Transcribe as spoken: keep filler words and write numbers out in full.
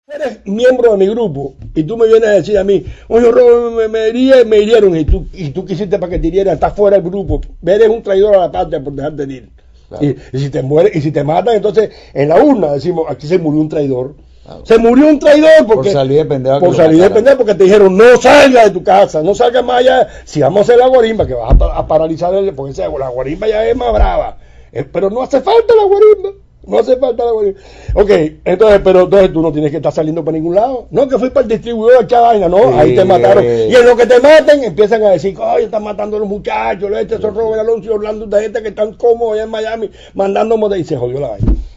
Eres miembro de mi grupo y tú me vienes a decir a mí, oye, Robert, me, me, herí- me hirieron y tú, y tú quisiste para que te hirieran, estás fuera del grupo, eres un traidor a la patria por dejarte de ir. Claro. Y, y si te mueres, y si te matan, entonces en la urna decimos, aquí se murió un traidor. Claro. Se murió un traidor porque, Por salir de pendejo que por lo salir de mataran. pendejo porque te dijeron, no salgas de tu casa, no salgas más allá. Si vamos a hacer la guarimba, que vas a, pa- a paralizar, el, porque esa- la guarimba ya es más brava. Eh, pero no hace falta la guarimba. No hace falta la guarimba. Ok, entonces, pero entonces tú no tienes que estar saliendo para ningún lado. No, que fui para el distribuidor a echar vaina, no, Sí, ahí te mataron. eh. Y en lo que te maten, empiezan a decir, oye, están matando a los muchachos, este son Robert Alonso y Orlando, de gente que están cómodos allá en Miami, mandando modelos, y se jodió la vaina.